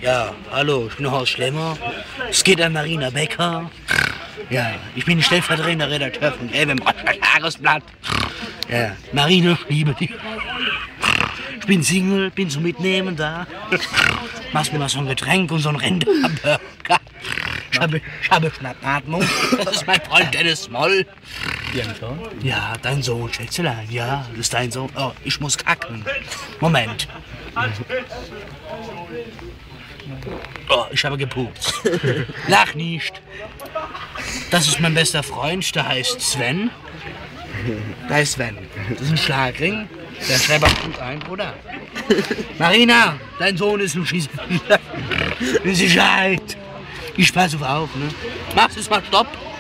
Ja, hallo, ich bin Horst Schlemmer. Es geht an Marina Becker. Ja, ich bin stellvertretender Redakteur von Gelbem Tagesblatt. Ja, Marina, ich liebe dich. Ich bin Single, bin zum Mitnehmen da. Machst mir mal so ein Getränk und so ein Rinderburger. Ich habe Schnappatmung. Das ist mein Freund Dennis Moll. Ja, dein Sohn, Schätzelein. Ja, das ist dein Sohn. Oh, ich muss kacken. Moment. Oh, ich habe gepupst. Lach nicht. Das ist mein bester Freund, der heißt Sven. Da ist Sven. Das ist ein Schlagring. Der schreibt auch gut ein, oder? Marina, dein Sohn ist ein Schießspieler. In Sicherheit. Ich passe auf, ne? Machst jetzt mal Stopp.